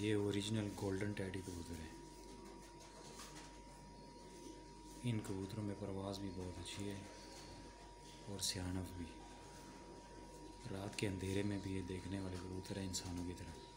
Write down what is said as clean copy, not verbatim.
ये original golden teddy कबूतर है। इन कबूतरों में परवाज़ भी बहुत अच्छी है और सियानत भी। रात के अंधेरे में भी ये देखने वाले कबूतर हैं इंसानों की तरह।